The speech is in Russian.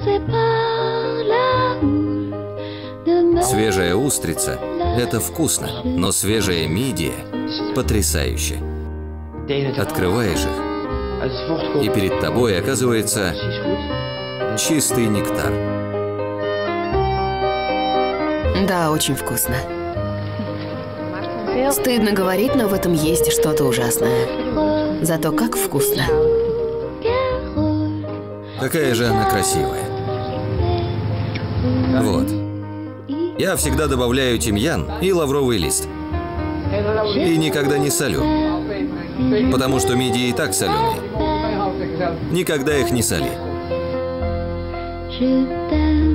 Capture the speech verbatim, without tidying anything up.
Свежая устрица – это вкусно, но свежая мидия – потрясающе. Открываешь их, и перед тобой оказывается чистый нектар. Да, очень вкусно. Стыдно говорить, но в этом есть что-то ужасное. Зато как вкусно. Какая же она красивая. Вот. Я всегда добавляю тимьян и лавровый лист. И никогда не солю. Потому что мидии и так соленые. Никогда их не соли.